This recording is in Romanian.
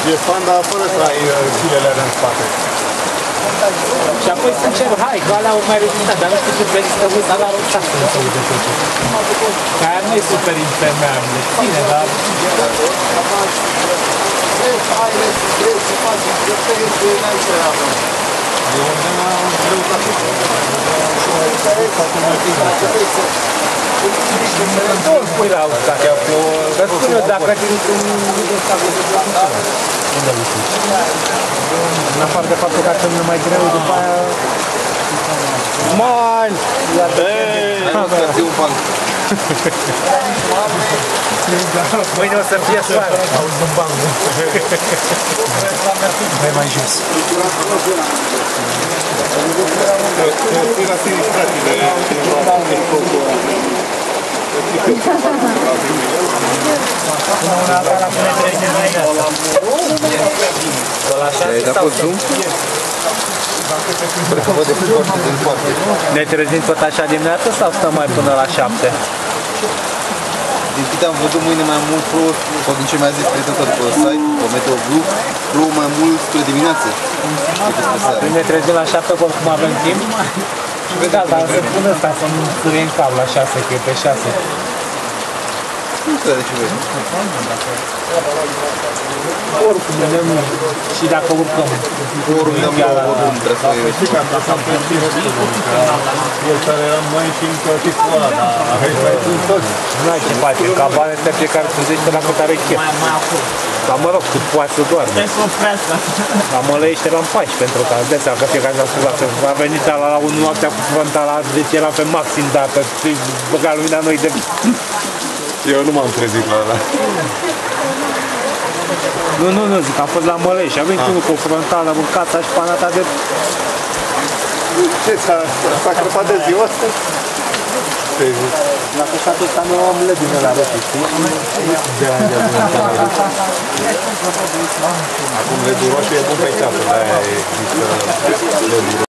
E fan, dar fără să ai filele alea în spate. Și apoi să încerc, hai, că alea au mai rezistat, dar nu știu ce rezistă vârsta la rotație să uite tot ce. Că aia nu e super impermeabilă, ține, dar... E o greutate. Nu îl pui la uscat. Că spune dacă din unde îl pui? În afară de faptul că cel mai greu, după aia... Man! Eee, un banc. Mâine o să fie soare. Auzi un banc. Mai jos. Pui la sinistrările. Până una alta la pune 30 de minute. La 6 sau ce? Cred că văd de foarte din foarte. Ne trezim tot așa dimineața sau stăm mai până la 7? Din câte am văzut mâine mai mult plouă, sau din ce mi-a zis prietenul pe site, pe Meteo Blue, plouă mai mult spre dimineață decât spre seară. Ne trezim la 7, că oricum avem timp. Da, dar să pun ăsta, să nu sârie în cap la 6, că e pe 6. Nu știu de ce vrei. Oricum, și dacă urcăm. Oricum, trebuie să iei. Știi că am dat să-mi pierd el care eram noi și încă tipul ăla, dar mai sunt toți. Nu ai ce face, ca bani ăștia fiecare se zice la cât are chef. Dar mă rog, cât poate să doarme. Dar mă lăiește la 14, pentru că de seama că fiecare s-a spus că a venit la 1 noaptea cu frontala, deci era pe maxim dată, băga lumina noi de... Eu nu m-am trezit la ăla. Nu, zic, am fost la Mălăi și a venit unul cu o frontală, mâncața și panata de... Ce, s-a crăpat de ziua asta? La cășatul ăsta nu am lădină la roșu, știi? Acum ledul roșu e bun pe ceapă, de-aia există ledul roșu.